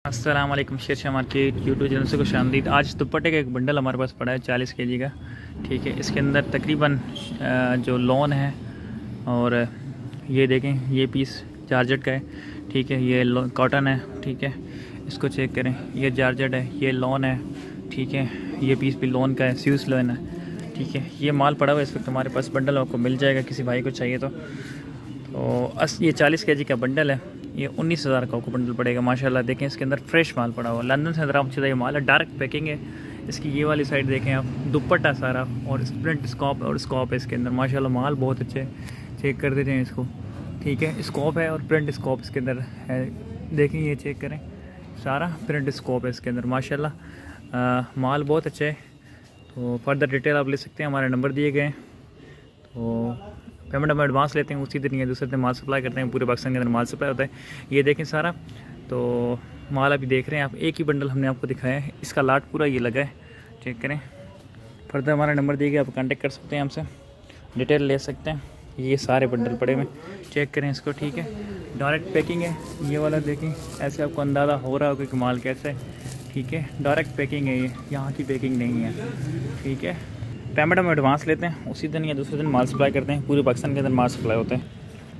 अस्सलाम वालेकुम। Sher Shah market YouTube channel से खुश आमदीद। आज दुपट्टे का एक बंडल हमारे पास पड़ा है 40 kg का। ठीक है, इसके अंदर तकरीबन जो लॉन है और ये देखें ये पीस जॉर्जेट का है। ठीक है, ये कॉटन है। ठीक है, इसको चेक करें, ये जॉर्जेट है, ये लॉन है। ठीक है, ये पीस भी लॉन का है, स्यूस लॉन है। ठीक है, ये माल पड़ा हुआ है इस वक्त हमारे पास। बंडल आपको मिल जाएगा किसी भाई को चाहिए तो ये 40 kg का बंडल है। ये 19,000 का आपको बंडल पड़ेगा। माशाल्लाह देखें, इसके अंदर फ्रेश माल पड़ा हुआ, लंदन से अंदर ये माल है, डार्क पैकिंग है। इसकी ये वाली साइड देखें आप, दुपट्टा सारा और प्रिंट स्कॉप और स्कॉप है इसके अंदर। माशाल्लाह माल बहुत अच्छे, चेक कर देते हैं इसको। ठीक है, स्कॉप है और प्रिंट स्कॉप इसके अंदर है। देखें, ये चेक करें, सारा प्रिंट स्कॉप है इसके अंदर। माशाल्लाह माल बहुत अच्छा है। तो फर्दर डिटेल आप ले सकते हैं, हमारे नंबर दिए गए हैं। तो पेमेंट हम एडवांस लेते हैं, उसी दिन या दूसरे दिन माल सप्लाई करते हैं। पूरे पाकिस्तान के अंदर माल सप्लाई होता है। ये देखें सारा, तो माल अभी देख रहे हैं आप। एक ही बंडल हमने आपको दिखाया है, इसका लाट पूरा ये लगा है। चेक करें, फर्दर हमारा नंबर दिए गए, आप कांटेक्ट कर सकते हैं हमसे, डिटेल ले सकते हैं। ये सारे बंडल पड़े हुए, चेक करें इसको। ठीक है, डायरेक्ट पैकिंग है ये वाला। देखें, ऐसे आपको अंदाज़ा हो रहा होगा कि माल कैसा है। ठीक है, डायरेक्ट पैकिंग है ये, यहाँ की पैकिंग नहीं है। ठीक है, पेमेंट हम एडवांस लेते हैं, उसी दिन या दूसरे दिन माल सप्लाई करते हैं। पूरे पाकिस्तान के अंदर माल सप्लाई होते हैं।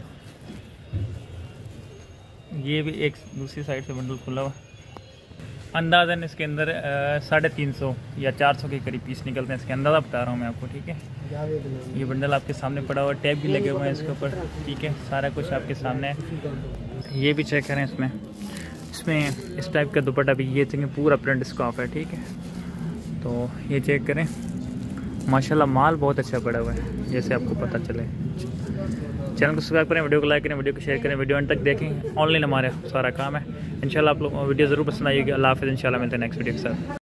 ये भी एक दूसरी साइड से बंडल खुला हुआ, अंदाज़न इसके अंदर 350 या 400 के करीब पीस निकलते हैं इसके, अंदाज़ा बता रहा हूँ मैं आपको। ठीक है, ये बंडल आपके सामने पड़ा हुआ, टैप भी लगे हुए हैं इसके ऊपर। ठीक है, सारा कुछ आपके सामने है। ये भी चेक करें, इसमें इस टाइप का दुपट्टा भी, ये चेक पूरा प्रिंट स्कॉफ है। ठीक है, तो ये चेक करें, माशाल्लाह माल बहुत अच्छा पड़ा हुआ है, जैसे आपको पता चले। चैनल को सब्सक्राइब करें, वीडियो को लाइक करें, वीडियो को शेयर करें, वीडियो अंत तक देखें। ऑनलाइन हमारा सारा काम है। इंशाल्लाह आप लोग वीडियो ज़रूर पसंद आएगी। अल्लाह हाफ़िज़, इंशाल्लाह मिलते हैं नेक्स्ट वीडियो के साथ।